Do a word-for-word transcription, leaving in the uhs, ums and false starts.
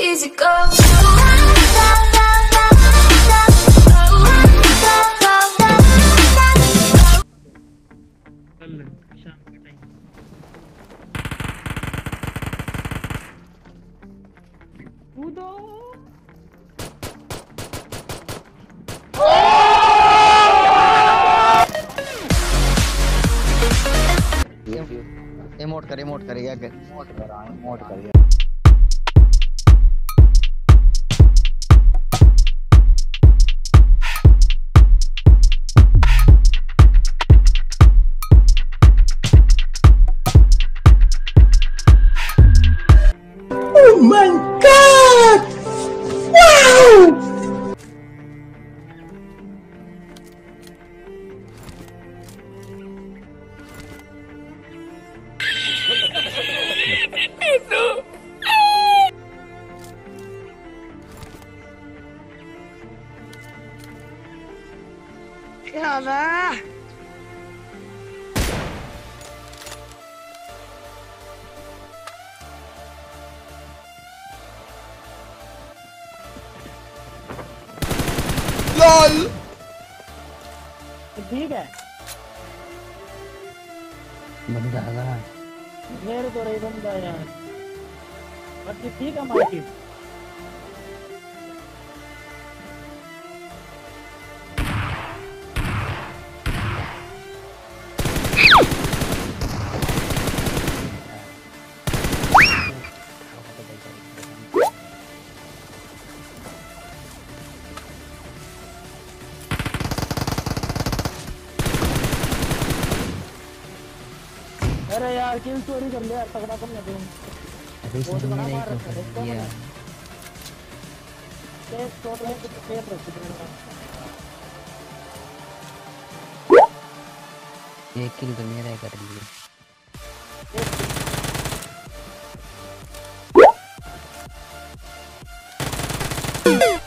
easy go. Emote कर emote कर या इमोट कर इमोट कर या Oh my God! Wow! क्या मैं LOL! ठीक है बंदा आ मेरे तो रही बंदा यार बाकी ठीक है माइक अरे यार किल चोरी कर लिया तगड़ा कम ना दूं अभी बहुत सुन बड़ा नहीं मार रखा है कर दिया एक शॉट में तो फेल रख दिया एक किल तो मेरा कर दिया।